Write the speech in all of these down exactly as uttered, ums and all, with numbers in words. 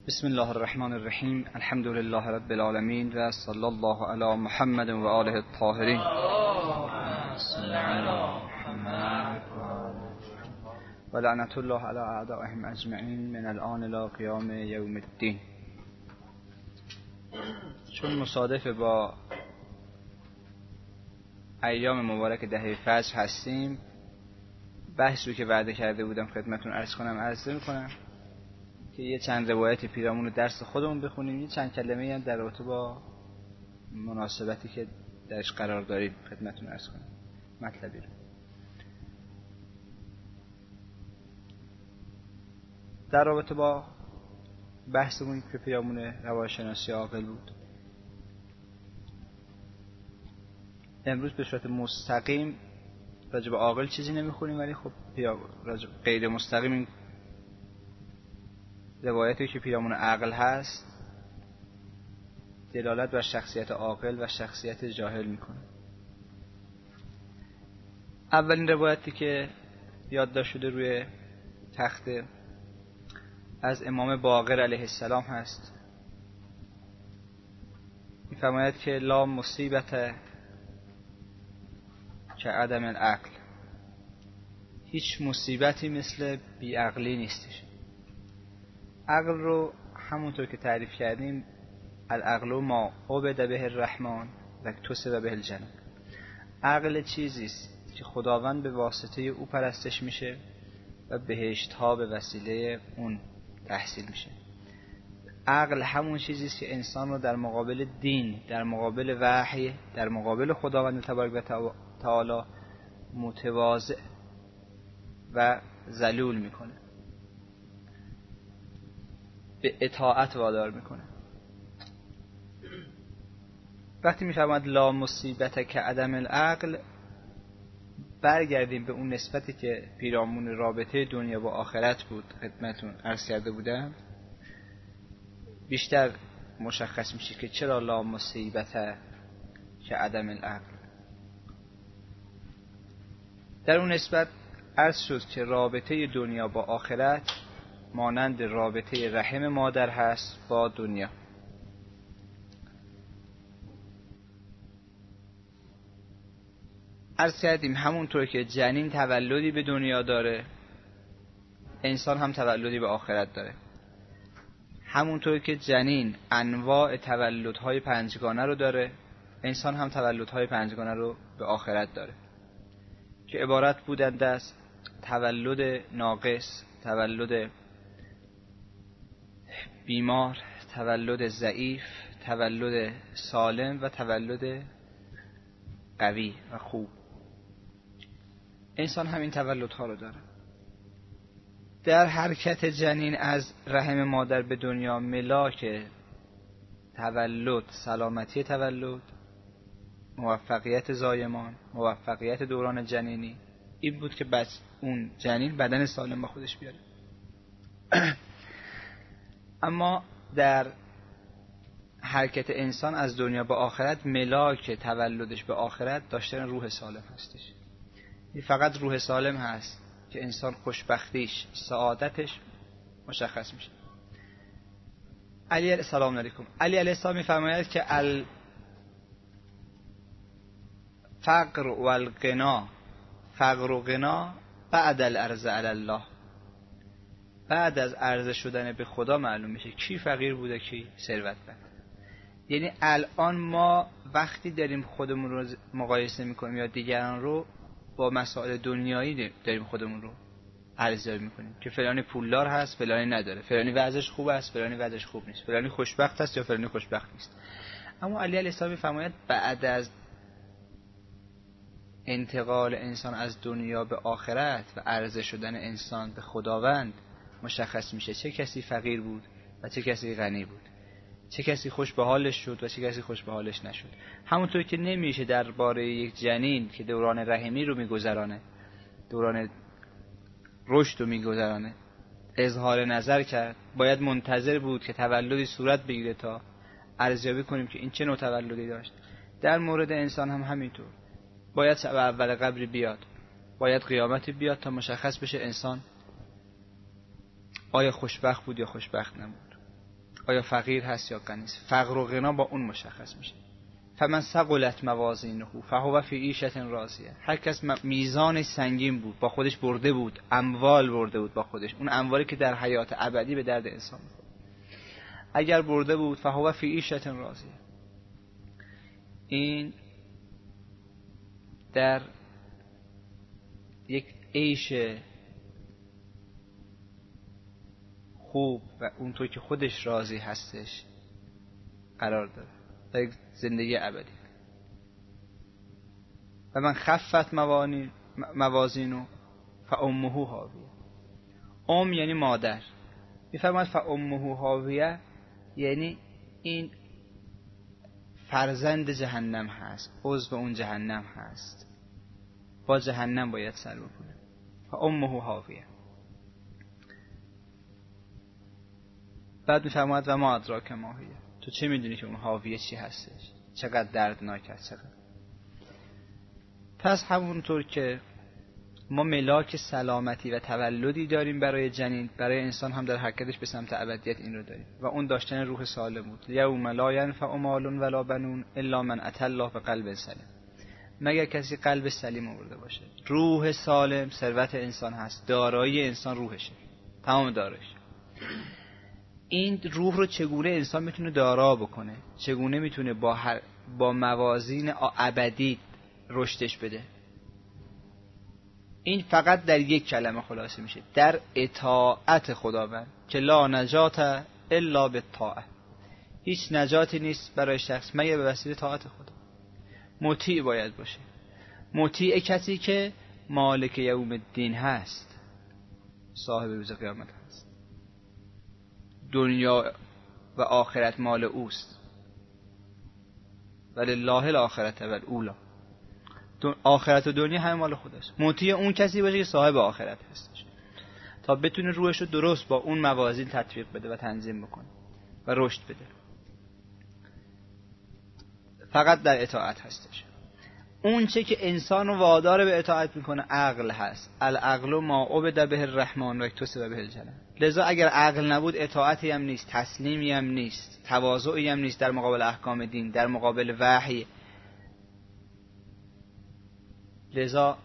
بسم الله الرحمن الرحیم. الحمد لله رب العالمین و صلی الله علی محمد و آله الطاهرین. و لعنت الله علی اعدائهم اجمعین من الان الی قیام یوم الدین. چون مصادف با ایام مبارک دهه فجر هستیم، بحثی رو که وعده کرده بودم خدمتتون عرض کنم عرض می‌کنم که یه چند روایت پیرامون درس خودمون بخونیم، یه چند کلمه‌ای هم در رابطه با مناسبتی که درش قرار داریم خدمتتون عرض کنم مطلبی رو. در رابطه با بحثمون که پیرامون روانشناسی عاقل بود، امروز به صورت مستقیم راجع به عاقل چیزی نمیخونیم، ولی خب راجع غیر مستقیم این روایتی که پیرامون عقل هست دلالت بر شخصیت عاقل و شخصیت جاهل میکنه. اولین روایتی که یادداشت شده روی تخته از امام باقر علیه السلام هست. میفرماید که لا مصیبت که عدم العقل، هیچ مصیبتی مثل بیعقلی نیستش. عقل رو همونطور که تعریف کردیم، العقل ما عبد به الرحمن و اکتسب به الجنه. عقل چیزیست که خداوند به واسطه او پرستش میشه و بهشت ها به وسیله اون تحصیل میشه. عقل همون چیزیست که انسان رو در مقابل دین، در مقابل وحی، در مقابل خداوند تبارک و تعالی متواضع و ذلیل میکنه، به اطاعت وادار میکنه. وقتی میفرماید لا مصیبت که عدم العقل، برگردیم به اون نسبتی که پیرامون رابطه دنیا با آخرت بود خدمتتون عرض کرده بودم، بیشتر مشخص میشه که چرا لا مصیبت که عدم العقل. در اون نسبت عرض شد که رابطه دنیا با آخرت مانند رابطه رحم مادر هست با دنیا. عرض کردیم همونطور که جنین تولدی به دنیا داره، انسان هم تولدی به آخرت داره. همونطور که جنین انواع تولدهای پنجگانه رو داره، انسان هم تولدهای پنجگانه رو به آخرت داره که عبارت بودند از تولد ناقص، تولد بیمار، تولد ضعیف، تولد سالم و تولد قوی و خوب. انسان همین تولدها رو داره. در حرکت جنین از رحم مادر به دنیا، ملاک تولد، سلامتی تولد، موفقیت زایمان، موفقیت دوران جنینی این بود که بس اون جنین بدن سالم با خودش بیاره. اما در حرکت انسان از دنیا به آخرت، ملاک تولدش به آخرت داشتن روح سالم هستش. این فقط روح سالم هست که انسان خوشبختیش، سعادتش مشخص میشه. علی علیه السلام علیکم. علی علیه السلام میفرماید که الفقر و الغنا، فقر و غنا بعد العرض علی الله، بعد از عرضه شدن به خدا معلوم میشه کی فقیر بوده کی ثروتمند. یعنی الان ما وقتی داریم خودمون رو مقایسه میکنیم یا دیگران رو با مسائل دنیایی داریم خودمون رو ارزیابی میکنیم که فلانی پولدار هست فلانی نداره، فلانی وضعش خوب است فلانی وضعش خوب نیست، فلانی خوشبخت است یا فلانی خوشبخت نیست. اما علی علیه السلام میفرماید بعد از انتقال انسان از دنیا به آخرت و عرضه شدن انسان به خداوند مشخص میشه چه کسی فقیر بود و چه کسی غنی بود، چه کسی خوش به حالش شد و چه کسی خوش به حالش نشد. همونطور که نمیشه درباره یک جنین که دوران رحمی رو میگذرانه، دوران رشد رو میگذرانه، اظهار نظر کرد، باید منتظر بود که تولدی صورت بگیره تا ارزیابی کنیم که این چه نوع تولدی داشت. در مورد انسان هم همینطور، باید شب اول قبری بیاد، باید قیامتی بیاد تا مشخص بشه انسان آیا خوشبخت بود یا خوشبخت نبود. آیا فقیر هست یا غنی است. فقر و غنا با اون مشخص میشه. فمن ثقلت موازینه فهو فی عیشة راضیه. هر کس میزان سنگین بود، با خودش برده بود، اموال برده بود با خودش، اون اموالی که در حیات ابدی به درد انسان میخوره، اگر برده بود فهو فی عیشة راضیه، این در یک عیش خوب و اونطور که خودش راضی هستش قرار داره، در یک زندگی ابدی. و من خفت موازینو فامه هاویه. ام یعنی مادر، میفرماید فامه هاویه یعنی این فرزند جهنم هست، عضو اون جهنم هست، با جهنم باید سر بکنه. فامه هاویه. بعد میفرماید و ما ادراک ما هیه، تو چه میدونی که اون هاویه چی هستش، چقدر دردناک است، چقدر. پس همونطور که ما ملاک سلامتی و تولدی داریم برای جنین، برای انسان هم در حرکتش به سمت ابدیت این رو داریم و اون داشتن روح سالم بود. یوم لا ینفع مال ولا بنون الا من اتى الله بقلب سلیم. مگر کسی قلب سلیم آورده باشه. روح سالم ثروت انسان هست، دارایی انسان روحشه، تمام داراییش. این روح رو چگونه انسان میتونه دارا بکنه، چگونه میتونه با هر با موازین ابدی رشدش بده؟ این فقط در یک کلمه خلاصه میشه، در اطاعت خداوند، که لا نجات الا بالطاعه. هیچ نجاتی نیست برای شخص مگر به وسیله طاعت خدا. مطیع باید باشه، مطیع کسی که مالک یوم الدین هست، صاحب روز قیامت هست، دنیا و آخرت مال اوست، ولله الاخرت والاولی. آخرت و دنیا همه مال خداست. مطیع اون کسی باشه که صاحب آخرت هستش، تا بتونه روحش رو درست با اون موازین تطبیق بده و تنظیم بکنه و رشد بده. فقط در اطاعت هستش. اون چه که انسان رو وادار به اطاعت میکنه عقل هست. العقل ما عبد به الرحمن و اکتسب به الجنه. لذا اگر عقل نبود اطاعتی هم نیست، تسلیمی هم نیست، تواضعی هم نیست در مقابل احکام دین، در مقابل وحی. لذا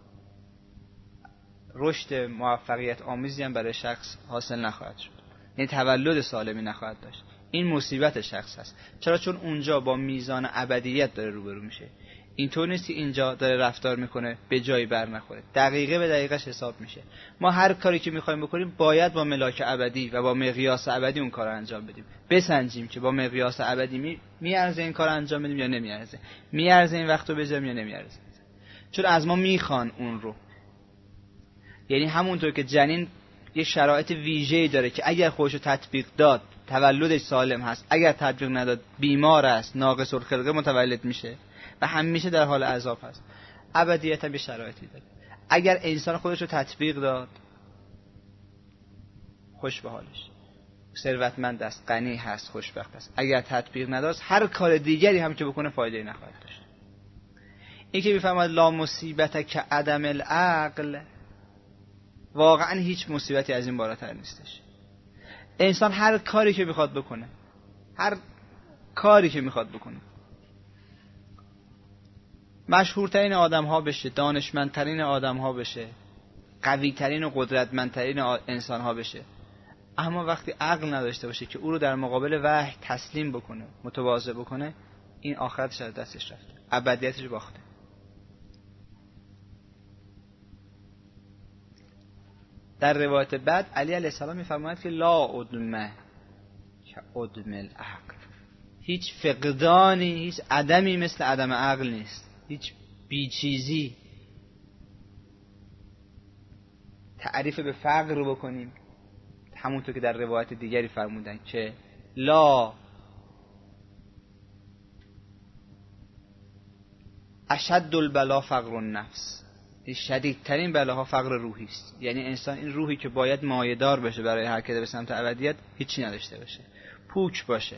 رشد موفقیت آمیزی هم برای شخص حاصل نخواهد شد، یعنی تولد سالمی نخواهد داشت. این مصیبت شخص هست. چرا؟ چون اونجا با میزان ابدیت داره روبرو میشه. اینطور نیست که اینجا داره رفتار میکنه به جایی بر نخوره، دقیقه به دقیقش حساب میشه. ما هر کاری که میخوایم بکنیم باید با ملاک ابدی و با مقیاس ابدی اون کار رو انجام بدیم، بسنجیم که با مقیاس ابدی می میارزه این کار رو انجام بدیم یا نمیارزه، میارزه این وقت رو بذاریم یا نمیارزه. چون از ما میخوان اون رو. یعنی همونطور که جنین یه شرایط ویژه‌ای داره که اگر خودش رو تطبیق داد تولدش سالم هست، اگر تطبیق نداد بیمار است، ناقص الخلقه متولد میشه و همیشه در حال عذاب هست. ابدیت هم یه شرایطی داره. اگر انسان خودش رو تطبیق داد خوش به حالش، ثروتمند است، غنی هست، خوشبخت است. اگر تطبیق نداد هر کار دیگری هم که بکنه فایده نخواهد داشت. این که میفهمد لا مصیبت که عدم العقل، واقعا هیچ مصیبتی از این بالاتر نیستش. انسان هر کاری که میخواد بکنه، هر کاری که میخواد بکنه، مشهورترین آدم ها بشه، دانشمندترین آدم ها بشه، قویترین و قدرتمندترین انسان ها بشه، اما وقتی عقل نداشته باشه که او رو در مقابل وحی تسلیم بکنه، متواضع بکنه، این آخرتش از دستش رفته، ابدیتش باخته. در روایت بعد علی علیه السلام میفرماید که لا عدمه که عدم العقل. هیچ فقدانی، هیچ عدمی مثل عدم عقل نیست، هیچ بیچیزی. تعریف به فقر رو بکنیم همونطور که در روایت دیگری فرمودن که لا اشد البلا فقر النفس، شدیدترین بلاها فقر روحی است. یعنی انسان این روحی که باید مایه‌دار بشه برای حرکت به سمت ابدیت هیچی نداشته باشه، پوک باشه،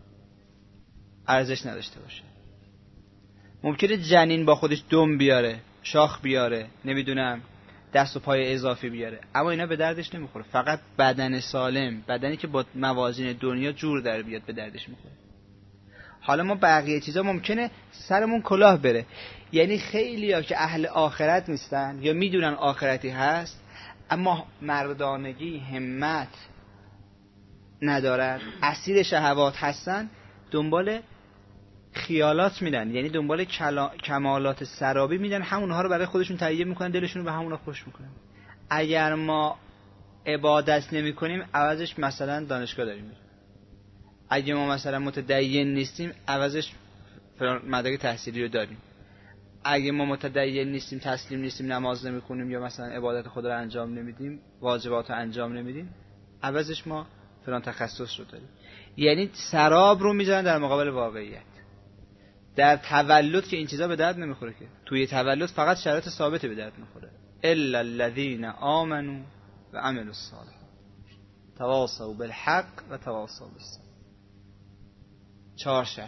ارزش نداشته باشه. ممکنه جنین با خودش دم بیاره، شاخ بیاره، نمیدونم دست و پای اضافی بیاره، اما اینا به دردش نمیخوره. فقط بدن سالم، بدنی که با موازین دنیا جور در بیاد به دردش میخوره. حالا ما بقیه چیزا ممکنه سرمون کلاه بره، یعنی خیلیا که اهل آخرت نیستن یا میدونن آخرتی هست اما مردانگی، همت ندارن، اسیر شهوات هستن، دنبال خیالات میدن، یعنی دنبال کلا... کمالات سرابی میدن، همونها رو برای خودشون تهیه میکنن، دلشون رو به همونها خوش میکنن. اگر ما عبادت نمی کنیم عوضش مثلا دانشگاه داریم میریم، اگه ما مثلا متدین نیستیم عوضش مدرک تحصیلی رو داریم، اگه ما متدین نیستیم، تسلیم نیستیم، نماز نمی کنیم یا مثلا عبادت خدا رو انجام نمیدیم، واجبات رو انجام نمیدیم، عوضش ما فلان تخصص رو داریم. یعنی سراب رو میذارن در مقابل واقعیت. در تولد که این چیزا به درد نمیخوره، که توی تولد فقط شرایط ثابته به درد میخوره. الا الذين آمنوا و عملوا الصالحات تواصوا بالحق و تواصوا بالصبر. چهار شرط: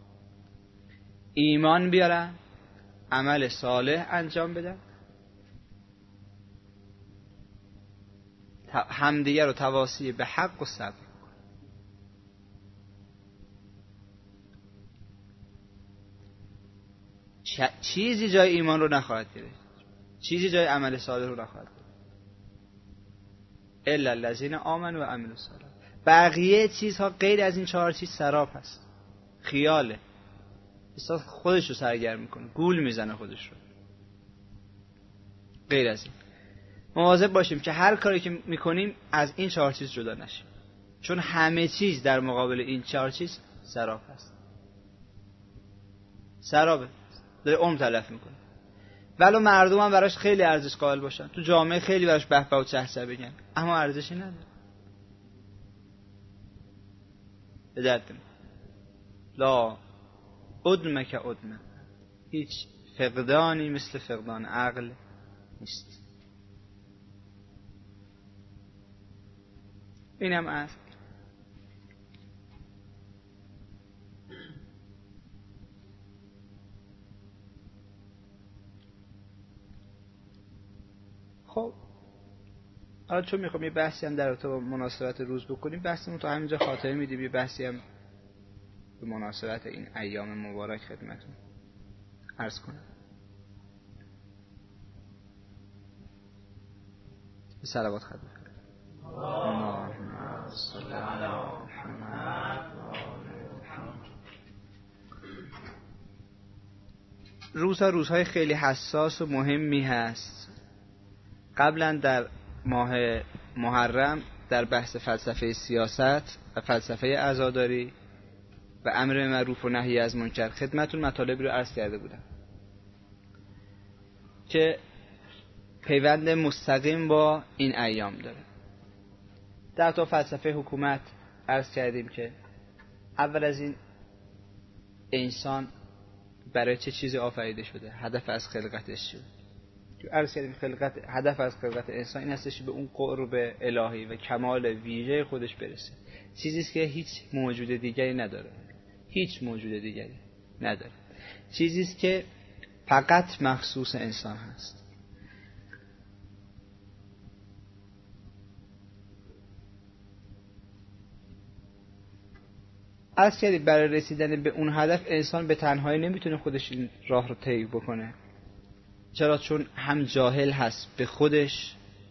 ایمان بیارن، عمل صالح انجام بدن، همدیگه رو تواصی به حق و صبر. چیزی جای ایمان رو نخواهد گرفت، چیزی جای عمل صالح رو نخواهد گرفت. الا الذين آمنوا و عملوا الصالحات. بقیه چیزها غیر از این چهار چیز سراب هست، خیاله، احساس خودش رو سرگرم میکنه، گول میزنه خودش رو. غیر از این مواظب باشیم که هر کاری که میکنیم از این چهار چیز جدا نشیم، چون همه چیز در مقابل این چهار چیز سراب هست. سرابه، داره عمر تلف میکنه. ولو مردم هم براش خیلی ارزش قائل باشن، تو جامعه خیلی براش به به و چه چه بگن، اما ارزشی نداره، به درد نمیخوره. لا ادمه که ادمه، هیچ فقدانی مثل فقدان عقل نیست. اینم از خب. حالا چون میخوام یه بحثی هم در رابطه با مناسبت روز بکنیم، بحثمون تو همینجا خاطره میدیم، یه بحثی هم به مناسبت این ایام مبارک خدمتون عرض کنم. به صلوات خدمت اللهم صل علی محمد. روزها روزهای خیلی حساس و مهمی هست. قبلا در ماه محرم در بحث فلسفه سیاست و فلسفه عزاداری و امر معروف و نهی از منکر خدمتون مطالب رو عرض کرده بودم که پیوند مستقیم با این ایام داره. در تو فلسفه حکومت عرض کردیم که اول از این انسان برای چه چیزی آفریده شده، هدف از خلقتش چیه. تو عرض کردیم خلقت، هدف از خلقت انسان این هستش به اون قرب الهی و کمال ویژه خودش برسه، چیزی است که هیچ موجود دیگری نداره، هیچ موجود دیگری نداره، چیزی است که فقط مخصوص انسان هست. عرض کردیم برای رسیدن به اون هدف انسان به تنهایی نمیتونه خودش این راه رو طی بکنه. چرا؟ چون هم جاهل هست به خودش،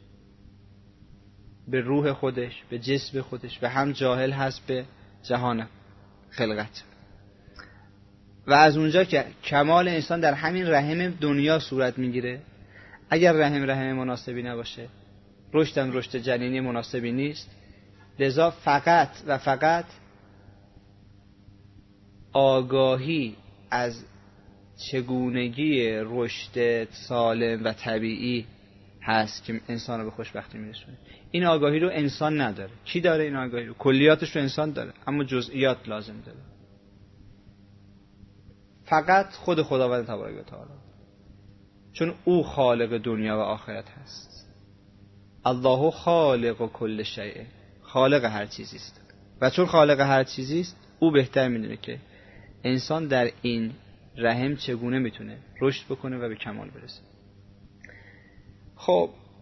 به روح خودش، به جسم خودش، و هم جاهل هست به جهان خلقت. و از اونجا که کمال انسان در همین رحم دنیا صورت میگیره، اگر رحم رحم مناسبی نباشه، رشدم رشد جنینی مناسبی نیست، لذا فقط و فقط آگاهی از چگونگی رشد سالم و طبیعی هست که انسان رو به خوشبختی میرسونه. این آگاهی رو انسان نداره. کی داره این آگاهی رو؟ کلیاتش رو انسان داره، اما جزئیات لازم داره. فقط خود خداوند تبارک و تعالی، چون او خالق دنیا و آخرت هست. الله خالق کل شیء، خالق هر چیزی است، و چون خالق هر چیزی است او بهتر میدونه که انسان در این رحم چگونه میتونه رشد بکنه و به کمال برسه. خب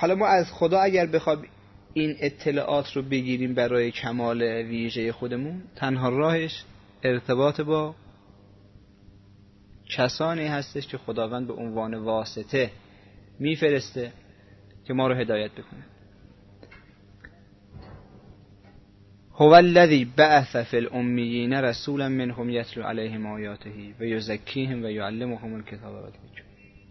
حالا ما از خدا اگر بخواد این اطلاعات رو بگیریم برای کمال ویژه خودمون، تنها راهش ارتباط با کسانی هستش که خداوند به عنوان واسطه میفرسته که ما رو هدایت بکنه. هو الذی بعث فی الامیین رسولا منهم یتلو علیهم آیاته و یزکیهم و یعلمهم الکتاب والحکمة.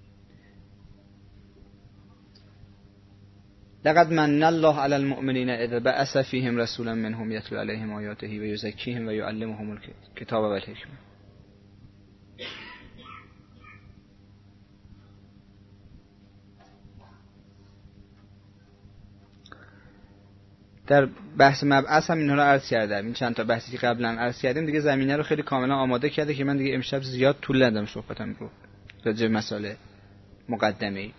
لقد من الله علی المؤمنین اذ بعث فیهم رسولا منهم یتلو علیهم آیاته و یزکیهم و یعلمهم الکتاب والحکمة. در بحث مبعث هم اینها رو عرض کردم. این چند تا بحثی که قبلا عرض کردیم دیگه زمینه رو خیلی کاملا آماده کرده که من دیگه امشب زیاد طول ندم صحبتم رو راجع به مسائل مقدمه‌ای.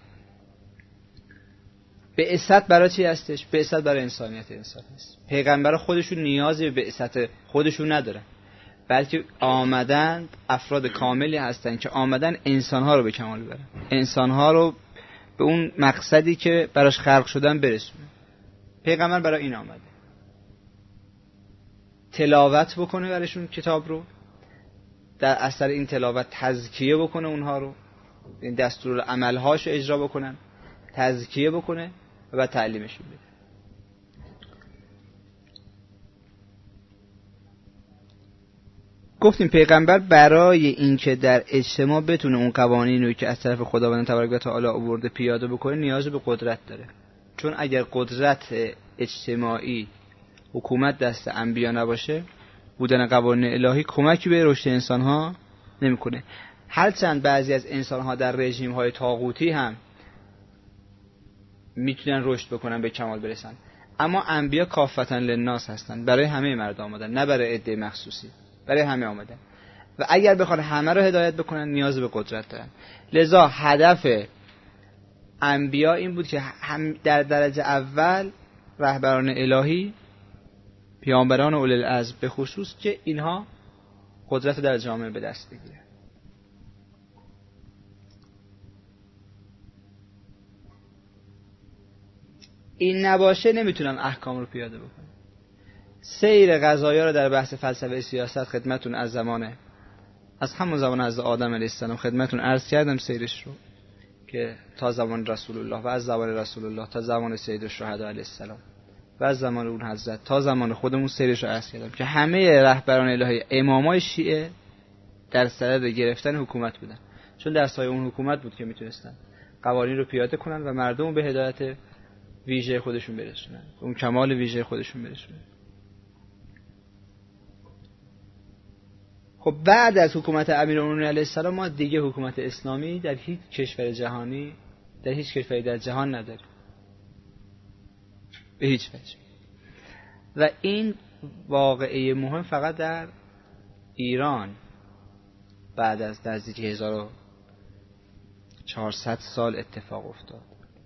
بعثت برای چی هستش؟ بعثت برای انسانیت انسان است. پیغمبر خودشون نیازی به بعثت خودشون ندارن، بلکه آمدن افراد کاملی هستن که آمدن انسان‌ها رو به کمال ببرن، انسان‌ها رو به اون مقصدی که براش خلق شدن برسونن. پیغمبر برای این آمده، تلاوت بکنه براشون کتاب رو، در اثر این تلاوت تزکیه بکنه اونها رو، این دستور عملهاش رو اجرا بکنن، تزکیه بکنه و بعد تعلیمشون بده. گفتیم پیغمبر برای اینکه در اجتماع بتونه اون قوانین رو که از طرف خداوند تبارک و تعالی آورده پیاده بکنه نیاز به قدرت داره. چون اگر قدرت اجتماعی حکومت دست انبیا نباشه، بودن قوانین الهی کمکی به رشد انسان‌ها نمی‌کنه. هرچند بعضی از انسان‌ها در رژیم‌های طاغوتی هم میتونن رشد بکنن، به کمال برسن، اما انبیا کافةً للناس هستن، برای همه مردم آمدن، نه برای عده مخصوصی، برای همه آمدن و اگر بخوان همه رو هدایت بکنن نیاز به قدرت دارن. لذا هدف انبیا این بود که هم در درجه اول رهبران الهی، پیامبران اولی العزم به خصوص، که اینها قدرت در جامعه به دست بگیرن. این نباشه نمیتونن احکام رو پیاده بکنن. سیر قضایا رو در بحث فلسفه سیاست خدمتون از زمان از همون زمان از آدم علیه السلام خدمتون عرض کردم سیرش رو، که تا زمان رسول الله و از زمان رسول الله تا زمان سید الشهدا علیه السلام و از زمان اون حضرت تا زمان خودمون سیرش رو عرض کردم که همه رهبران الهی امامای شیعه در صدد گرفتن حکومت بودن، چون در سایه اون حکومت بود که میتونستن قوانین رو پیاده کنن و مردم رو به هدایت ویژه خودشون برسونن، اون کمال ویژه خودشون برسونن. خب بعد از حکومت امیرالمومنین علیه السلام ما دیگه حکومت اسلامی در هیچ کشور جهانی، در هیچ کشوری در جهان نداریم به هیچ وجه. و این واقعه مهم فقط در ایران بعد از نزدیک هزار و چهارصد سال اتفاق افتاد،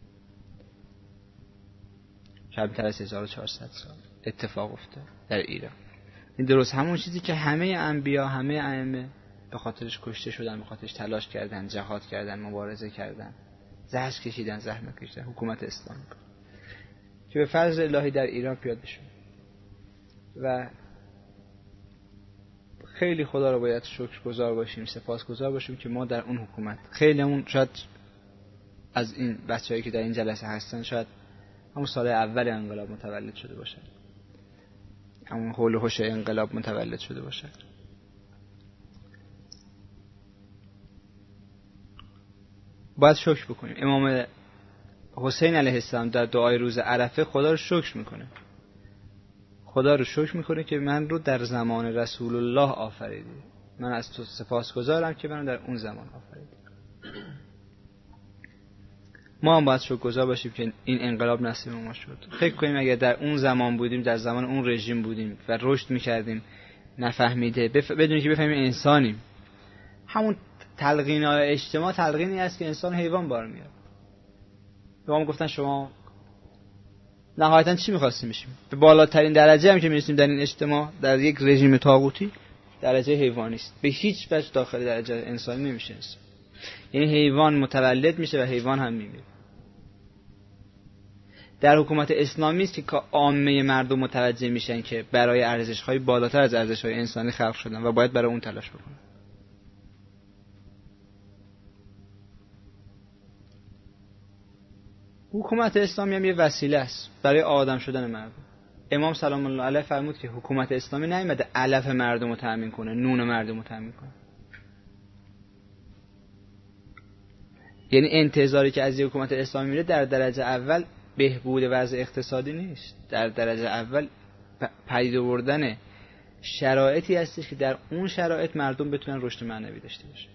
کمتر از هزار و چهارصد سال اتفاق افتاد در ایران. این درست همون چیزی که همه انبیا، همه ائمه به خاطرش کشته شدن، به خاطرش تلاش کردن، جهاد کردن، مبارزه کردن، زحمت کشیدن، زحمت کشیدن، حکومت اسلامی که به فضل الهی در ایران پیاده شد. و خیلی خدا رو باید شکرگزار باشیم، سپاسگزار باشیم که ما در اون حکومت، خیلی همون شاید از این بچه‌هایی که در این جلسه هستن شاید همون سال اول انقلاب متولد شده باشن، همون حول و حوش انقلاب متولد شده باشن. باید شکر بکنیم. امام حسین علیه السلام در دعای روز عرفه خدا رو شکر میکنه، خدا رو شکر میکنه که من رو در زمان رسول الله آفریدی، من از تو سپاسگزارم که من در اون زمان آفریدی. ما هم باید شکرگزار باشیم که این انقلاب نصیب ما شد. فکر کنیم اگر در اون زمان بودیم، در زمان اون رژیم بودیم و رشد میکردیم، نفهمیده بف... بدونی که بفهمیم انسانیم، همون تلقین‌های اجتماع تلقینی است که انسان حیوان بار میاد. به ما گفتن شما نهایتاً چی می‌خواستیم بشیم؟ به بالاترین درجه هم که می‌رسیم در این اجتماع، در یک رژیم طاغوتی، درجه حیوانی است. به هیچ وجه داخل درجه انسانی نمیشه انسان. یعنی حیوان متولد میشه و حیوان هم میمیره. در حکومت اسلامی است که عامه مردم متوجه میشن که برای ارزش‌های بالاتر از ارزش‌های انسانی خلق شدن و باید برای اون تلاش بکنن. حکومت اسلامی هم یه وسیله است برای آدم شدن مردم. امام سلام الله علیه فرمود که حکومت اسلامی نیامده علف مردم رو تامین کنه، نون مردم رو تامین کنه. یعنی انتظاری که از حکومت اسلامی میره در درجه اول بهبود وضع اقتصادی نیست، در درجه اول پدید آوردن شرایطی هستش که در اون شرایط مردم بتونن رشد معنوی داشته باشه.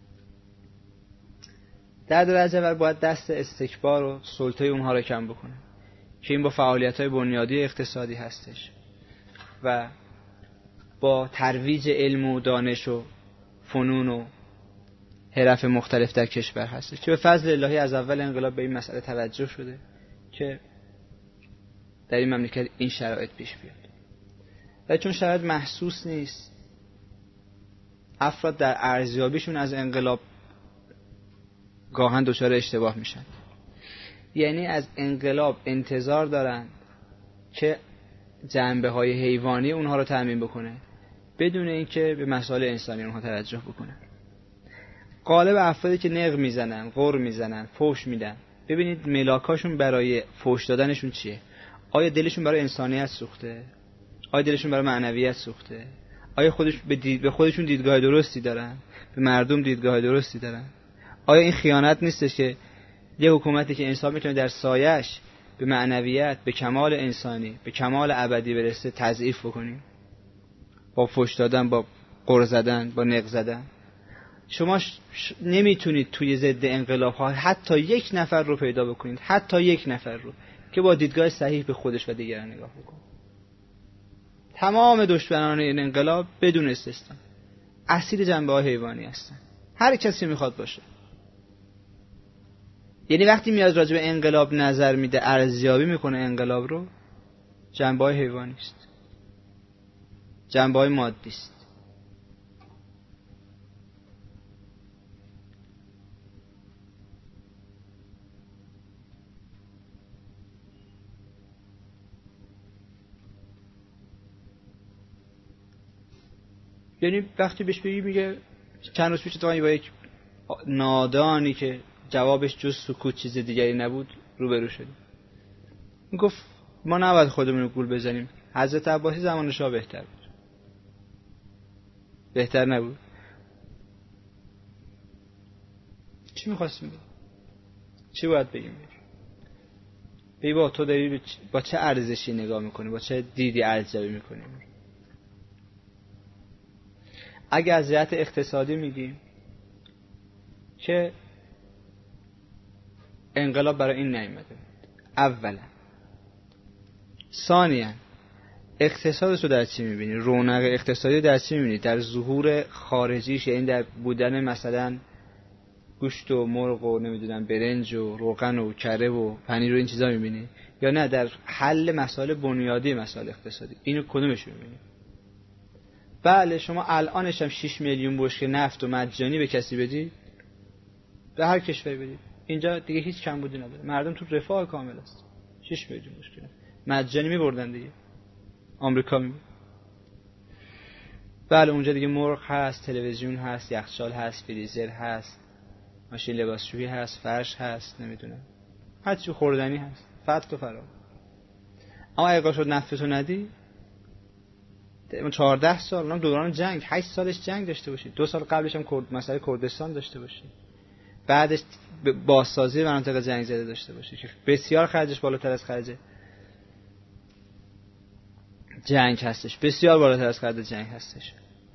در درجه اول باید دست استکبار و سلطه اونها رو کم بکنه که این با فعالیت‌های بنیادی اقتصادی هستش و با ترویج علم و دانش و فنون و حرف مختلف در کشور هستش که به فضل الهی از اول انقلاب به این مسئله توجه شده که در این مملکت این شرایط پیش بیاد. و چون شرایط محسوس نیست، افراد در ارزیابیشون از انقلاب گاهن دچار اشتباه میشن. یعنی از انقلاب انتظار دارن که جنبه های حیوانی اونها رو تأمین بکنه بدون اینکه به مسائل انسانی اونها توجه بکنن. غالب افرادی که نق میزنن، غر میزنن، فوش میدن، ببینید ملاکاشون برای فوش دادنشون چیه؟ آیا دلشون برای انسانیت سوخته؟ آیا دلشون برای معنویت سوخته؟ آیا خودش به, دید... به خودشون دیدگاه درستی دارن؟ به مردم دیدگاه درستی دارن؟ آیا این خیانت نیستش که یه حکومتی که انسان میتونه در سایش به معنویت، به کمال انسانی، به کمال ابدی برسه تضعیف بکنیم؟ با فوش دادن، با غر زدن، با نق زدن. شما ش... نمیتونید توی ضد انقلاب ها حتی یک نفر رو پیدا بکنید، حتی یک نفر رو که با دیدگاه صحیح به خودش و دیگران نگاه بکنه. تمام دشمنان این انقلاب بدون استثنا اسیر جنبه های حیوانی هستن، هر کسی میخواد باشه. یعنی وقتی میاد راجع به انقلاب نظر میده، ارزیابی میکنه انقلاب رو، جنبه های حیوانی است، جنبه های مادی است. یعنی وقتی بهش بگی میگه چند روز پیش تو با یک نادانی که جوابش جز سکوت چیز دیگری نبود روبرو شدیم. میگفت ما نباید خودمون رو گول بزنیم، حضرت عباسی زمان شاه بهتر بود. بهتر نبود؟ چی میخواستیم بگیم؟ چی باید بگیم؟ بگی با تو داری با چه ارزشی نگاه میکنی، با چه دیدی ارزیابی میکنی؟ اگه از جهت اقتصادی میگیم که انقلاب برای این نیامده، اولا. ثانیا اقتصادش رو در چی میبینی؟ رونق اقتصادی در چی میبینی؟ در ظهور خارجیش، یعنی در بودن مثلا گوشت و مرغ و نمیدونم برنج و روغن و کره و پنیر و این چیزا میبینی؟ یا نه در حل مسائل بنیادی مسائل اقتصادی؟ اینو کدومش میبینی؟ بله شما الانش هم شش میلیون بشکه نفت و مجانی به کسی بدی، به هر کشوری بدید، اینجا دیگه هیچ کمبودی نداره، مردم تو رفاه کامل است. شش میلیون بشکه نفت مجانی میبردن دیگه، آمریکا میبرد. بله اونجا دیگه مرغ هست، تلویزیون هست، یخچال هست، فریزر هست، ماشین لباسشویی هست، فرش هست، نمیدونم هر چی خوردنی هست، فت و فرا. اما اگه شد نفتو ندی، چهارده سال الان دوران جنگ، هشت سالش جنگ داشته باشید، دو سال قبلش هم کرد مسئله کردستان داشته باشید، بعدش بازسازی مناطق جنگ زده داشته باشید که بسیار خرجش بالاتر از خرج جنگ هستش، بسیار بالاتر از خرج جنگ هستش.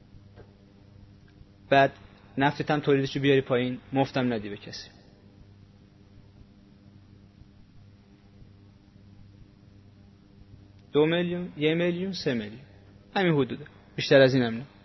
بعد نفتت هم تولیدشو بیاری پایین، مفتم ندی به کسی. دو میلیون، یه میلیون، سه میلیون، همین حدوده، بیشتر از این هم نه.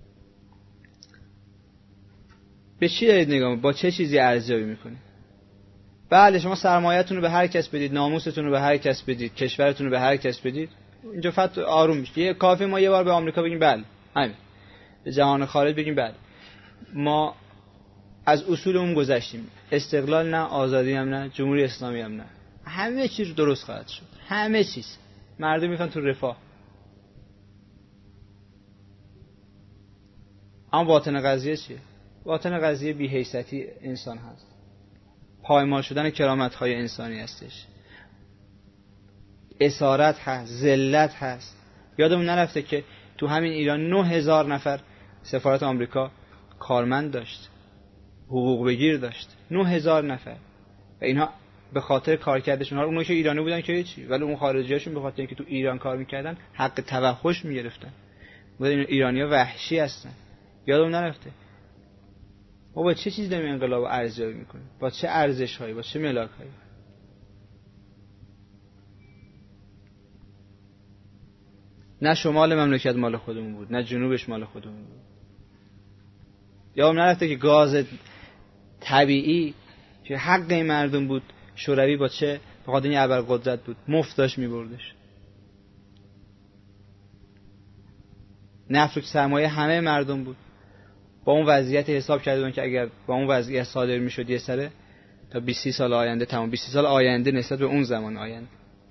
به چی دارید نگاه، با چه چیزی ارزیابی میکنید؟ بله شما سرمایه‌تون رو به هر کس بدید، ناموستون رو به هر کس بدید، کشورتون رو به هر کس بدید، اینجا فقط آروم میشه. یه کافی ما یه بار به آمریکا بگیم بله، همین، به جهان خارج بگیم بله، ما از اصولمون گذشتیم، استقلال نه، آزادی هم نه، جمهوری اسلامی هم نه، همه چیز درست خواهد شد. همه چیز. مردم میخوان تو رفاه. اما باطن قضیه چیه؟ باطن قضیه بی‌حیثیتی انسان هست. پایمال شدن کرامت‌های انسانی هستش. اسارت هست، ذلت هست. یادمون نرفته که تو همین ایران نه هزار نفر سفارت آمریکا کارمند داشت، حقوق بگیر داشت. نه هزار نفر. و اینها به خاطر کارکردشون، ها اونها که ایرانی بودن که هیچی، ولی اون خارجیاشون به خاطر اینکه تو ایران کار میکردن حق توحش میگرفتن. بودن ایرانی‌ها وحشی هستن. یادمون نرفته. ما با چه چیز داریم انقلاب ارزیابی میکنیم؟ با چه ارزش‌هایی، با چه ملاک‌هایی؟ نه شمال مملکت مال خودمون بود، نه جنوبش مال خودمون بود. یادمون نرفته که گاز طبیعی که حق این مردم بود، شوروی با چه بخاطر این ابرقدرت بود مفت داشت میبردش. نفت که سرمایه همه مردم بود. با اون وضعیت حساب کرده بودن که اگر با اون وضعیت صادر میشد یه سره تا بیست سال آینده تمام، بیست سال آینده نسبت به اون زمان آینده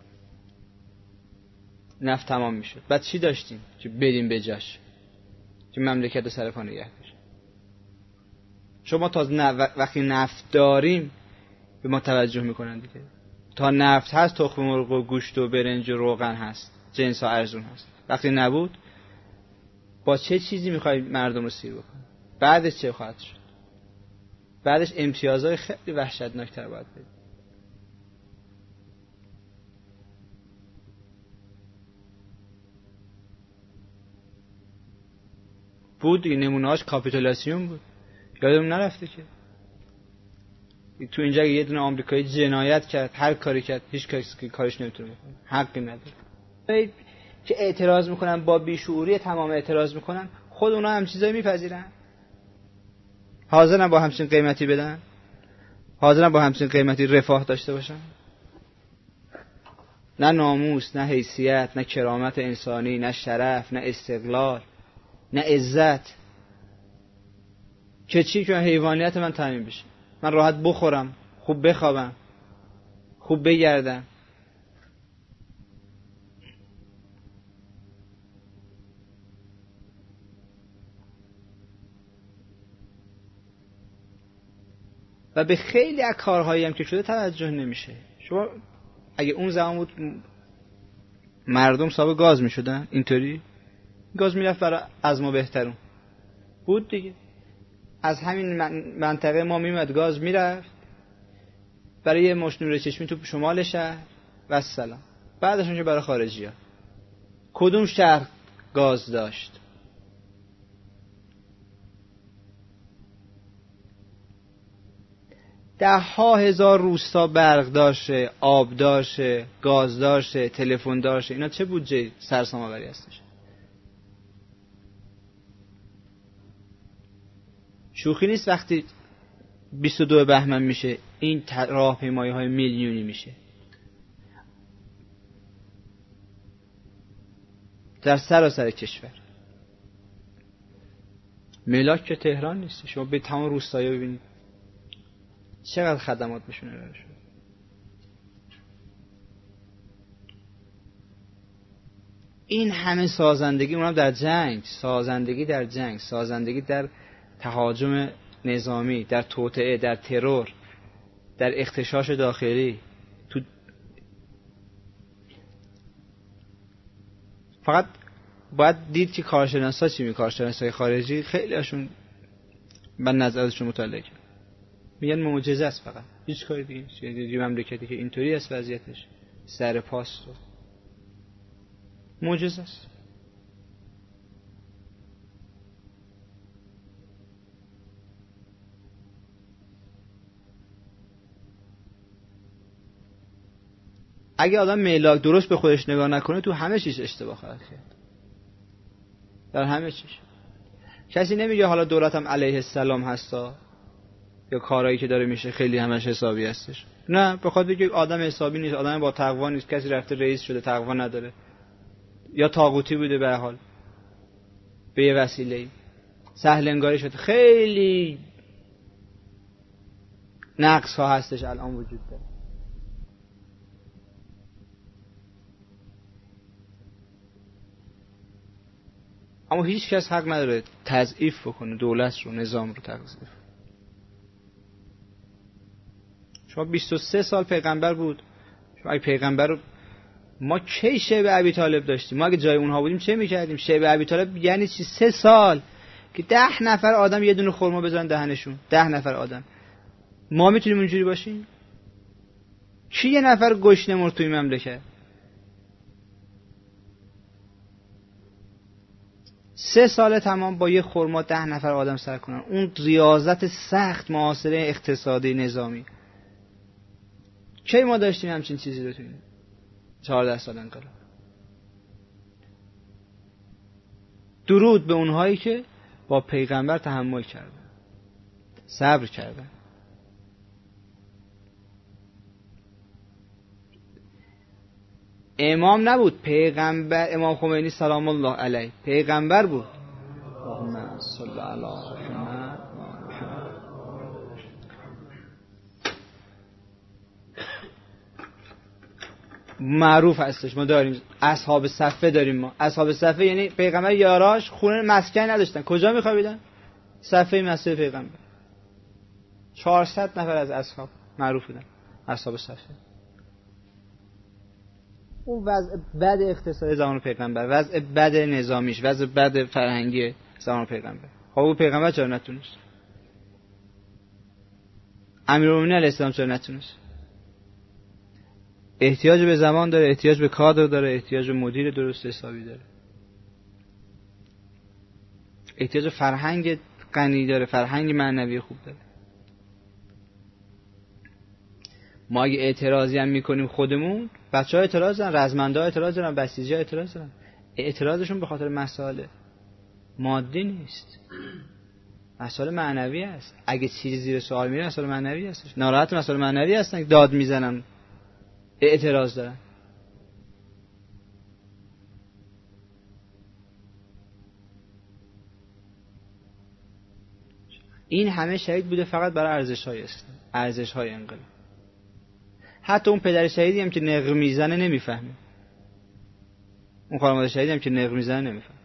نفت تمام میشد. بعد چی داشتیم که بریم به جاش که مملکت سر پا نگه داشت؟ شما تا وقتی نفت داریم به ما توجه میکنن دیگه. تا نفت هست تخم مرغ و گوشت و برنج و روغن هست، جنس ها ارزون هست. وقتی نبود با چه چیزی میخوای مردم رو سیر بکنی؟ بعدش چه خواهد شد؟ بعدش امتیازهای خیلی وحشتناکتر باید بدید. بود دیگه، نمونه‌هاش کاپیتولاسیون بود. یادمون نرفته که تو اینجا یه دونه آمریکایی جنایت کرد، هر کاری کرد هیچ کسی کارش نمیتونه بکنه، حقی نداره. که اعتراض میکنن با بیشعوری تمام اعتراض میکنن، خود اونا هم چیزایی میپذیرن؟ حاضرن با همچین قیمتی بدن؟ حاضرن با همچین قیمتی رفاه داشته باشن؟ نه ناموس، نه حیثیت، نه کرامت انسانی، نه شرف، نه استقلال، نه عزت. که چی که حیوانیت من تامین بشه، من راحت بخورم، خوب بخوابم، خوب بگردم. و به خیلی از کارهایی هم که شده توجه نمیشه. شما اگه اون زمان بود مردم صاحب گاز میشدن، اینطوری گاز میرفت برای از ما بهترون بود دیگه. از همین منطقه ما میمد گاز میرفت برای یه مشت نور چشمی تو شمال شهر و السلام. بعدش اونجا برای خارجی ها. کدوم شهر گاز داشت؟ ده ها هزار روستا برق داشته، آب داشته، گاز داشته، تلفن داشته. اینا چه بودجه سرسام آوری هستش؟ شوخی نیست وقتی بیست و دو بهمن میشه این راهپیمایی های میلیونی میشه در سراسر کشور. ملاک که تهران نیست. شما به تمام روستایی ببینید چقدر خدمات بهشون ارائه شده. این همه سازندگی، اونم در جنگ، سازندگی در جنگ، سازندگی در تهاجم نظامی، در توطئه، در ترور، در اغتشاش داخلی. تو فقط باید دید که کارشناسا چی می کارشناسای خارجی خیلی هاشون من نظراتشون مطالعه کردم، میگن معجزه است، فقط هیچ کاری دیگه نیست. یه مملکتی که اینطوری است وضعیتش سر پاست و معجزه است. اگه آدم ملاک درست به خودش نگاه نکنه تو همه چیز اشتباه خواهد کرد، در همه چیز. کسی نمیگه حالا دولتم علیه السلام هستا یا کارهایی که داره میشه خیلی همش حسابی هستش. نه، به خاطر اینکه آدم حسابی نیست، آدم با تقوا نیست. کسی رفته رئیس شده تقوا نداره یا طاغوتی بوده به هر حال به یه وسیله‌ای سهل انگاری شده. خیلی نقص ها هستش الان وجود داره. اما هیچ کس حق نداره تضعیف بکنه دولت رو، نظام رو تضعیف. شما بیست و سه سال پیغمبر بود، شما اگه پیغمبر رو ما کی شیب ابی طالب داشتیم؟ ما اگه جای اونها بودیم چه میکردیم؟ شیب ابی طالب یعنی چی؟ سه سال که ده نفر آدم یه دونه خرما بزنن دهنشون، ده نفر آدم. ما میتونیم اونجوری باشیم؟ کی یه نفر گشنه مرد توی مملکت؟ سه سال تمام با یه خرما ده نفر آدم سر کنن. اون ریاضت سخت معاصره اقتصادی نظامی کی ما داشتیم همچین چیزی رو توی چهارده سال انقلاب؟ درود به اونهایی که با پیغمبر تحمل کردن، صبر کردن. امام نبود، پیغمبر. امام خمینی سلام الله علیه پیغمبر بود. اللهم صل علی محمد. معروف هستش، ما داریم اصحاب صفه داریم. ما اصحاب صفه یعنی پیغمبر یاراش خونه مسکن نداشتن، کجا میخوابیدن؟ صفه مسجد پیغمبر. چهارصد نفر از اصحاب معروف بودن اصحاب صفه. اون وضع بد اقتصادی زمان پیغمبر، وضع بد نظامیش، وضع بد فرهنگی زمان پیغمبر. خب اون پیغمبر چرا نتونست؟ امیرالمومنین علیه السلام چرا نتونست؟ احتیاج به زمان داره، احتیاج به کادر داره، احتیاج به مدیر درست حسابی داره، احتیاج به فرهنگ غنی داره، فرهنگ معنوی خوب داره. ما اگه اعتراضی هم میکنیم خودمون، بچه‌ها اعتراض دارن، رزمنده اعتراض دارن، بسیجی اعتراض دارن. اعتراضشون به خاطر مسائل مادی نیست، مسائل معنوی است. اگه چیزی زیر سوال میره مسائل معنوی هستش. ناراحت مسائل معنوی هستن، داد میزنن، اعتراض دارن. این همه شهید بوده فقط برای ارزش‌های اسلام، ارزش‌های انقلاب. حتی اون پدر شهیدی هم که نق میزنه نمیفهمه، اون خانواده شهیدی هم که نق میزنه نمیفهمه.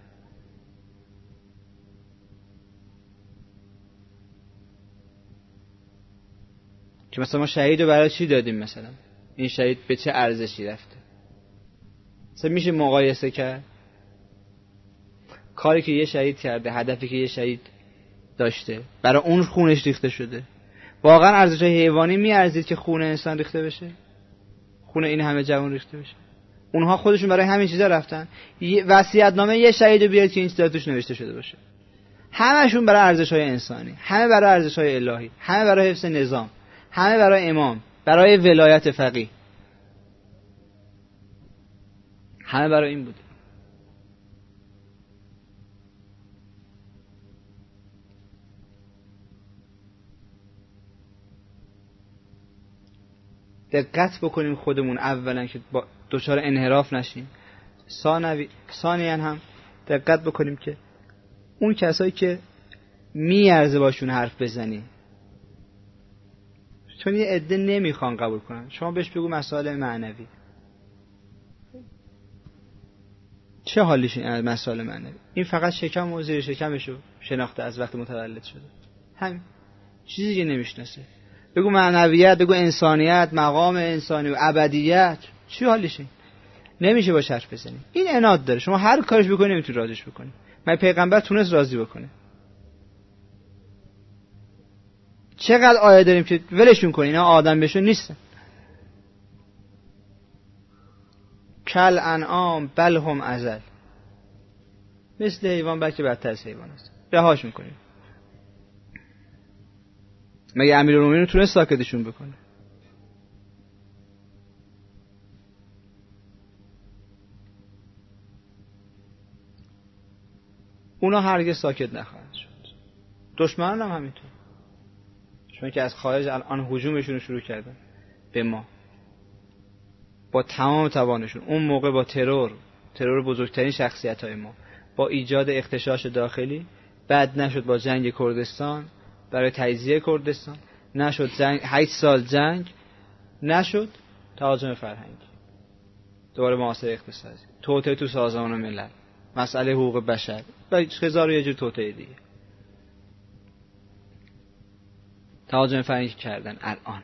که مثلا ما شهید رو برای چی دادیم؟ مثلا این شهید به چه ارزشی رفته؟ مثلا میشه مقایسه کرد؟ کاری که یه شهید کرده، هدفی که یه شهید داشته، برای اون خونش ریخته شده، واقعا ارزش حیوانی میارزید که خون انسان ریخته بشه؟ خون این همه جوان ریخته بشه؟ اونها خودشون برای همین چیزا رفتن. وصیت‌نامه یه شهید رو بیارید که این چیزا توش نوشته شده باشه. همشون برای ارزش‌های انسانی، همه برای ارزش‌های الهی، همه برای حفظ نظام، همه برای امام، برای ولایت فقیه، همه برای این بوده. دقت بکنیم خودمون اولا که با دچار انحراف نشیم. ثانوی ثانیاً هم دقت بکنیم که اون کسایی که میارزه باشون حرف بزنی، چون یه عده نمیخوان قبول کنن، شما بهش بگو مسائل معنوی. چه حالیش این مسائل معنوی؟ این فقط شکم و زیر شکمشو شناخته از وقت متولد شده، همین چیزی که نمیشناسه. بگو معنویت، بگو انسانیت، مقام انسانی و ابدیت، چی حالیشه؟ نمیشه باش حرف بزنی. این عناد داره، شما هر کارش بکنی نمیتونی راضیش بکنی. من پیغمبر تونست راضی بکنه. چقدر آیه داریم که ولشون کنی، اینا آدم بشون نیستن. کل انعام بل هم ازل، مثل حیوان بلکه بدتر از حیوان است. رهاشون کنیم. مگه امیرالمومنین تونست ساکتشون بکنه؟ اونا هرگز ساکت نخواهند شد. دشمنان هم همینطور، چون که از خارج الان هجومشون رو شروع کردن به ما با تمام توانشون. اون موقع با ترور، ترور بزرگترین شخصیت‌های ما، با ایجاد اغتشاش داخلی، بعد نشد با جنگ کردستان برای تجزیه کردستان، نشد جنگ هشت سال جنگ، نشد تهاجم فرهنگی، دوباره معاصره اقتصادی، توطئه تو سازمان ملل، مسئله حقوق بشر، و هزار و یه جور توطئه دیگه. تهاجم فرهنگی کردن الان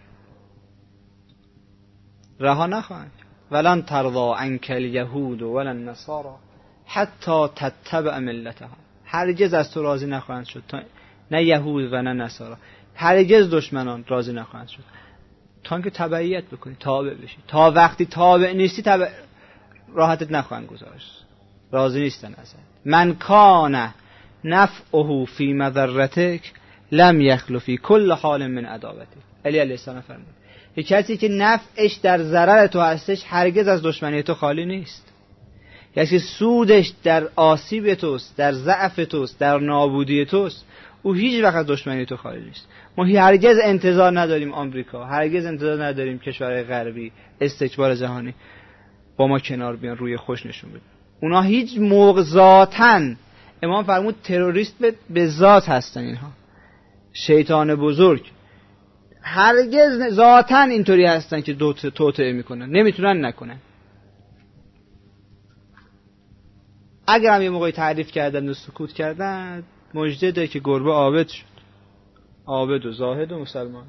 رها نخواهند. ولن ترضى عنك اليهود ولا النصارى حتی تتبع ملتها. هرگز از تو راضی نخواهند شد تا نه یهود و نه نصارا، هرگز دشمنان راضی نخواهند شد تا اینکه تبعیت بکنی، تابع بشی. تا وقتی تابع نیستی تبع راحتت نخواهند گذاشت، راضی نیستن ازت. من کان نفعه فی مضرتک لم یخلو فی کل حال من عداوتک. علی علیه السلام فرمود یک کسی که نفعش در ضرر تو هستش هرگز از دشمنی تو خالی نیست. کسی سودش در آسیب توست، در ضعف توست، در نابودی توست، او هیچ وقت از دشمنی تو خالی نیست. ما هرگز انتظار نداریم آمریکا، هرگز انتظار نداریم کشورهای غربی، استکبار جهانی با ما کنار بیان، روی خوش نشون بدن. اونا هیچ موقع ذاتن، امام فرمود تروریست به ذات هستن اینها، شیطان بزرگ هرگز ذاتن اینطوری هستن که توطئه میکنن، نمیتونن نکنن. اگر هم یه موقعی تعریف کردن و سکوت کردن، مژده ده که گربه عابد شد، عابد و زاهد و مسلمان.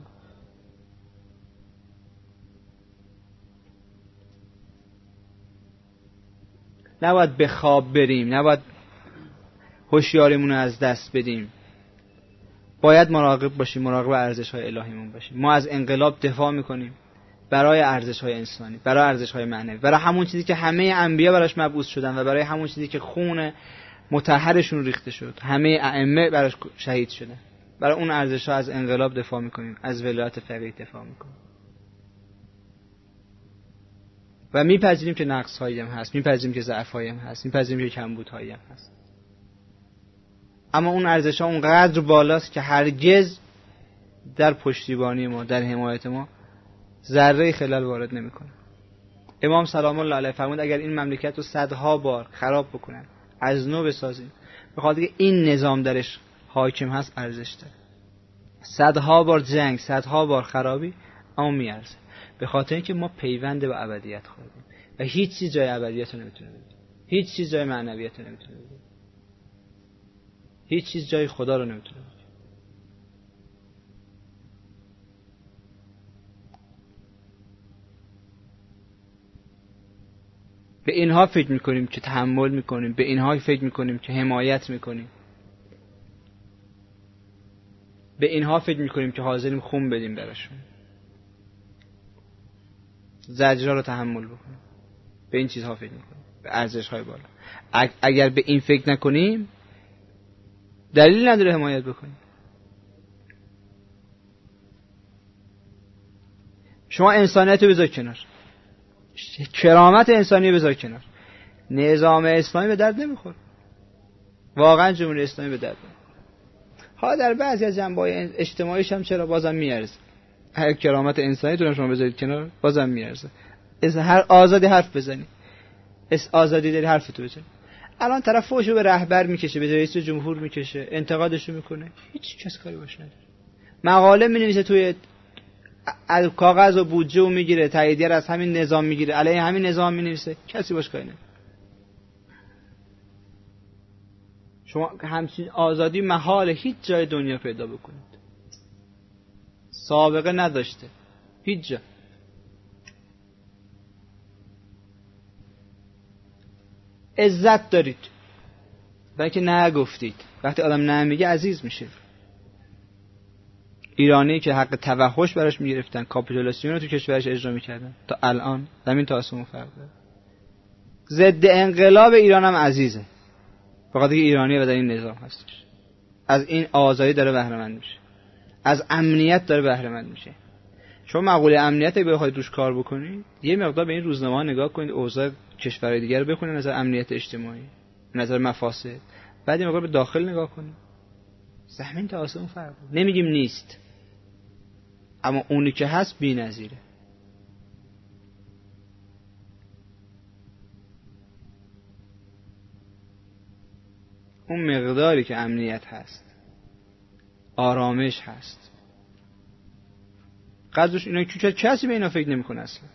نباید به خواب بریم، نباید هوشیاریمون رو از دست بدیم. باید مراقب باشیم، مراقب ارزش‌های الهیمون باشیم. ما از انقلاب دفاع میکنیم برای ارزش‌های انسانی، برای ارزش‌های معنوی، برای همون چیزی که همه انبیا براش مبعوث شدن و برای همون چیزی که خون مطهرشون ریخته شد، همه ائمه براش شهید شدن. برای اون ارزش‌ها از انقلاب دفاع میکنیم، از ولایت فقیه دفاع میکنیم و میپذیریم که نقص‌هایی هم هست، میپذیریم که ضعف‌هایی هم هست، میپذیریم که کمبودهایی هم هست. اما اون ارزش‌ها اونقدر بالاست که هرگز در پشتیبانی ما، در حمایت ما ذره خلل وارد نمی‌کنه. امام سلام الله علیه فرمود اگر این مملکت رو صدها بار خراب بکنن، از نو بسازیم، به خاطر که این نظام درش حاکم هست، ارزش داره. صدها بار جنگ، صدها بار خرابی، اما میارزه، به خاطر اینکه ما پیوند به ابدیت خوردیم و هیچ چیز جای ابدیت رو نمیتونه بده، هیچ چیز جای معنویت رو نمیتونه بده، هیچ چیز جای خدا رو نمیتونه بده. به اینها فکر میکنیم که تحمل میکنیم، به اینها فکر میکنیم که حمایت میکنیم، به اینها فکر میکنیم که حاضریم خون بدیم براشون، زجرها رو تحمل بکنیم. به این چیزها فکر میکنیم، به ارزش‌های بالا. اگر به این فکر نکنیم دلیل نداره حمایت بکنیم. شما انسانیت رو بذار کنار، کرامت انسانی رو بذار کنار، نظام اسلامی به درد نمیخوره. واقعا جمهوری اسلامی به درد نمیخوره. ها در بعضی از جنبه‌های اجتماعیش هم چرا بازم میارزه. هر کرامت انسانی رو شما بذارید کنار بازم میارزه. از هر آزادی حرف بزنی، اس آزادی داری حرف تو بزنی. الان طرف فوشو به رهبر میکشه، به رئیس جمهور میکشه، انتقادشو میکنه، هیچ کس کاری باش نداره. مقاله مینویسه توی کاغذ و بودجه و میگیره، تاییدیه از همین نظام میگیره، علیه همین نظام مینویسه، کسی باش کاری نداره. شما همچین آزادی محال هیچ جای دنیا پیدا بکنید، سابقه نداشته هیچ جا. عزت دارید بلکه نه گفتید. وقتی آدم نه میگه عزیز میشه. ایرانی که حق توحش براش میگرفتن، کاپیتولاسیون رو تو کشورش اجرا میکردن، تا الان زمین تا آسمون فرق داره. ضد انقلاب ایران هم عزیزه، فقط که ایرانی و در این نظام هستش. از این آزادی داره بهره مند میشه، از امنیت داره بهره مند میشه. شما مقوله امنیت اگه بخواید روش کار بکنید، یه مقدار به این روزنامه‌ها نگاه کنید، اوضاع کشورهای دیگر رو بخونید، نظر امنیت اجتماعی، نظر مفاسد، بعد یه مقدار به داخل نگاه کنید. زمین تا آسمون فرق داره. نمیگیم نیست، اما اونی که هست بی‌نظیره. اون مقداری که امنیت هست، آرامش هست، قدرش اینا که کسی به اینا فکر نمی‌کنه اصلا.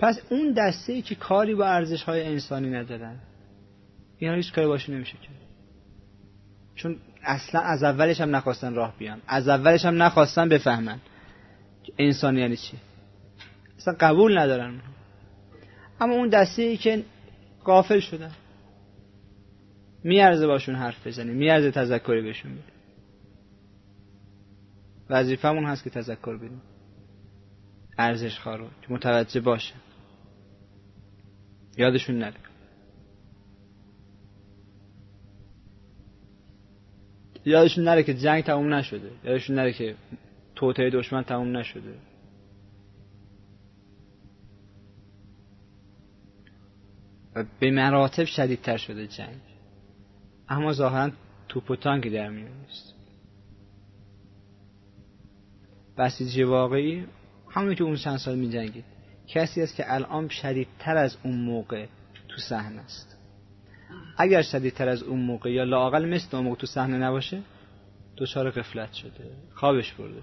پس اون دسته‌ای که کاری با ارزش‌های انسانی ندارن، اینا هیچ کاری باشه نمیشه کرد، چون اصلا از اولش هم نخواستن راه بیان، از اولش هم نخواستن بفهمن انسان یعنی چی، اصلا قبول ندارن. اما اون دسته‌ای که غافل شدن، میارزه باشون حرف بزنیم، میارزه تذکری بهشون بدیم. وظیفمون هست که تذکر بدیم ارزش ها رو، که متوجه باشه، یادشون نره. یادشون نره که جنگ تموم نشده، یادشون نره که توطئه دشمن تموم نشده. و به مراتب شدیدتر شده جنگ، اما ظاهرا توپ و تانکی در میون نیست. بسیجی واقعی همونی که اون چند سال می جنگید کسی است که الان شدیدتر از اون موقع تو صحنه است. اگر شدیدتر از اون موقع یا لااقل مثل اون موقع تو صحنه نباشه، دچار غفلت شده، خوابش برده.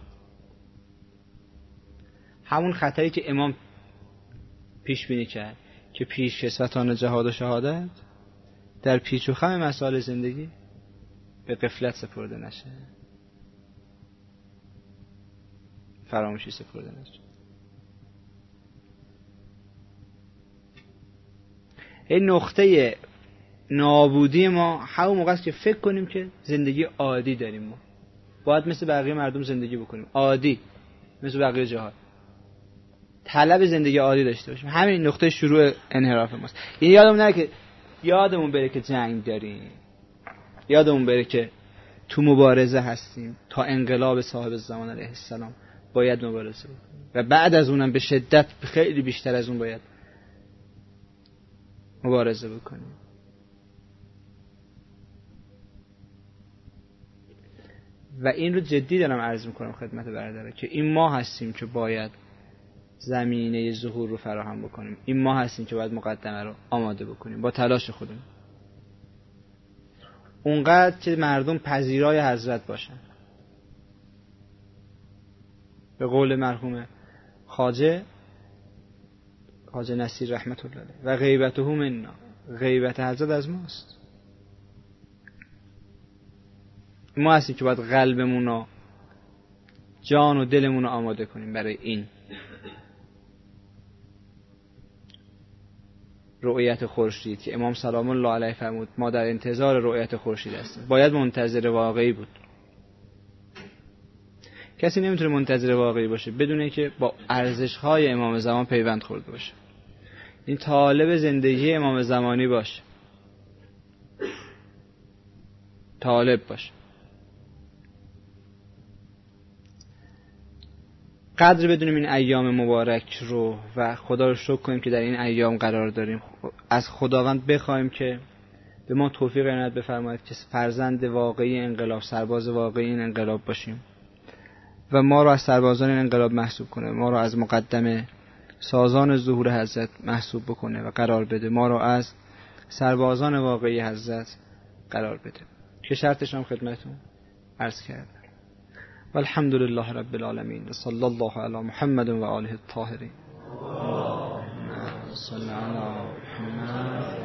همون خطری که امام پیش بینی کرد که پیشکسوتان جهاد و شهادت در پیچ و خم مسائل زندگی به غفلت سپرده نشه، فراموشی سپرده نشه. این نقطه نابودی ما همون موقع است که فکر کنیم که زندگی عادی داریم، ما باید مثل بقیه مردم زندگی بکنیم، عادی مثل بقیه جهات، طلب زندگی عادی داشته باشیم. همین نقطه شروع انحراف ماست. این یادمون نره که یادمون بره که جنگ داریم، یادمون بره که تو مبارزه هستیم، تا انقلاب صاحب الزمان علیه السلام باید مبارزه بکنیم و بعد از اونم به شدت خیلی بیشتر از اون باید مبارزه بکنیم. و این رو جدی دارم عرض میکنم خدمت برادران که این ما هستیم که باید زمینه ظهور رو فراهم بکنیم، این ما هستیم که باید مقدمه رو آماده بکنیم با تلاش خودمون، اونقدر که مردم پذیرای حضرت باشن. به قول مرحوم خواجه خواجه نصیر رحمت الله علیه، و غیبته منا، غیبت حضرت از ماست. ما هستیم که باید قلبمون رو، جان و دلمون رو آماده کنیم برای این رؤیت خورشید که امام سلام الله علیه فرمود ما در انتظار رؤیت خورشید هستیم. باید منتظر واقعی بود. کسی نمیتونه منتظر واقعی باشه بدون اینکه با ارزش‌های امام زمان پیوند خورده باشه، این طالب زندگی امام زمانی باشه، طالب باشه. قدر بدونیم این ایام مبارک رو و خدا رو شکر کنیم که در این ایام قرار داریم. از خداوند بخوایم که به ما توفیق عنایت بفرماید که فرزند واقعی انقلاب، سرباز واقعی این انقلاب باشیم و ما رو از سربازان این انقلاب محسوب کنه، ما رو از مقدم سازان ظهور حضرت محسوب بکنه و قرار بده، ما رو از سربازان واقعی حضرت قرار بده که شرطش هم خدمتتون عرض کردم. والحمد لله رب العالمین. صلی الله علی محمد و آله الطاهرین. اللهم صل علی محمد.